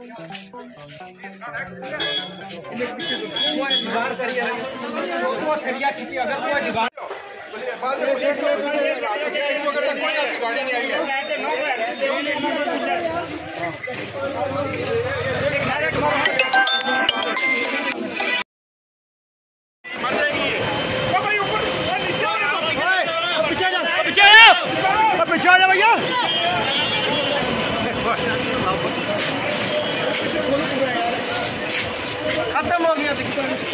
पीछे आ जा भैया। खत्म हो गया।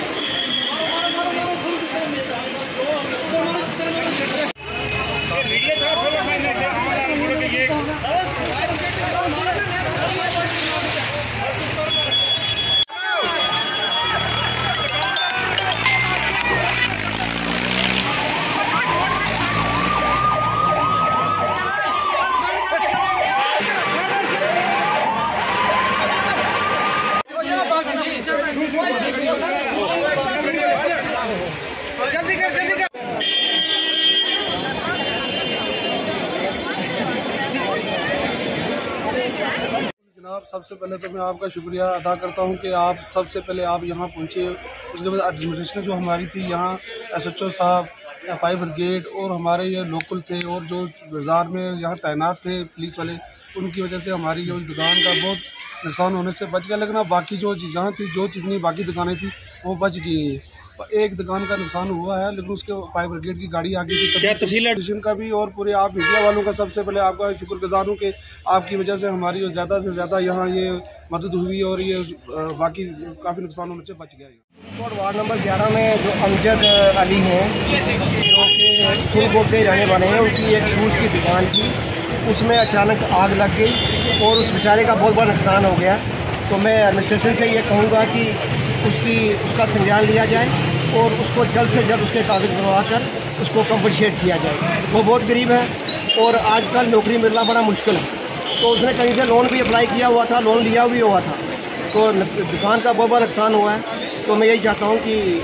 जल्दी कर जनाब, सबसे पहले तो मैं आपका शुक्रिया अदा करता हूं कि आप सबसे पहले आप यहाँ पहुँचे। उसके बाद एडमिनिस्ट्रेशन जो हमारी थी यहाँ, SHO साहब, फायर ब्रिगेड और हमारे ये लोकल थे और जो बाज़ार में यहाँ तैनात थे पुलिस वाले, उनकी वजह से हमारी जो दुकान का बहुत नुकसान होने से बच गया। लेकिन बाकी जो जहाँ थी, जो जितनी बाकी दुकानें थी वो बच गई हैं। एक दुकान का नुकसान हुआ है, लेकिन उसके फायर ब्रिगेड की गाड़ी आ गई थी। क्या तहसील का भी और पूरे आप मीडिया वालों का सबसे पहले आपका शुक्रगुजार हूँ कि आपकी वजह से हमारी ज़्यादा से ज़्यादा यहाँ ये मदद हुई और ये बाकी काफ़ी नुकसान होने से बच गया। और वार्ड नंबर 11 में जो अमजद अली हैं, जो कि फुलकोट के रहने वाले हैं, उनकी एक शूज़ की दुकान थी, उसमें अचानक आग लग गई और उस बेचारे का बहुत बड़ा नुकसान हो गया। तो मैं एडमिनिस्ट्रेशन से ये कहूँगा कि उसका संज्ञान लिया जाए और उसको जल्द से जल्द उसके कागज बनवा कर उसको कंपनसेट किया जाए। वो बहुत गरीब है और आजकल नौकरी मिलना बड़ा मुश्किल है। तो उसने कहीं से लोन भी अप्लाई किया हुआ था, लोन लिया भी हुआ था, तो दुकान का बहुत बड़ा नुकसान हुआ है। तो मैं यही चाहता हूँ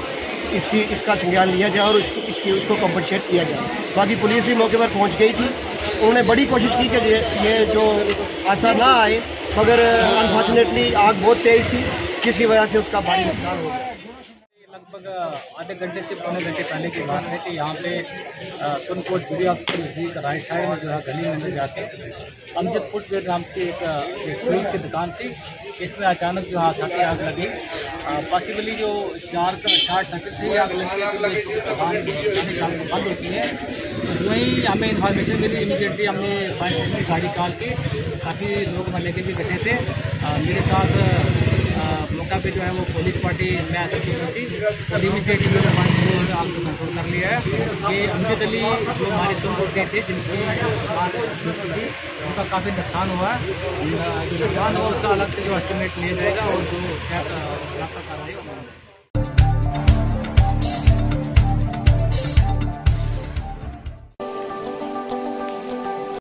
कि इसका संज्ञान लिया जाए और उसको कंपनसेट किया जाए। बाकी पुलिस भी मौके पर पहुँच गई थी, उन्होंने बड़ी कोशिश की कि ये जो हादसा ना आए, मगर अनफॉर्चुनेटली आग बहुत तेज़ थी, जिसकी वजह से उसका भारी नुकसान हो गया। लगभग आधे घंटे से पौने घंटे पहले की बात है कि यहाँ पे सुनकोट जुड़ी ऑफिस नज़दीक राइट साइड में जो है गली में जाके अमजद फुटवेयर नाम की एक शूज़ की दुकान थी, इसमें अचानक जो हादसा आग लगी। पॉसिबली जो शॉर्ट सर्किट से ही आग लगी है, तो दुकान बंद होती है। तो वहीं हमें इन्फॉर्मेशन मिली, इमीडिएटली हमने फायर स्टेशन की गाड़ी कॉल की, काफ़ी लोग वहाँ लेके भी गए थे। मेरे साथ मौका पे जो है वो पुलिस पार्टी में SHO थी, और इमीडिएटली जो है आग को कंट्रोल कर लिया है। कि अमजद अली जो हमारे सुनकोट थे, जिनकी थी, उनका काफ़ी नुकसान हुआ है। जो नुकसान हुआ उसका अलग से जो एस्टिमेट लिया जाएगा और जो क्या कार्रवाई होगी।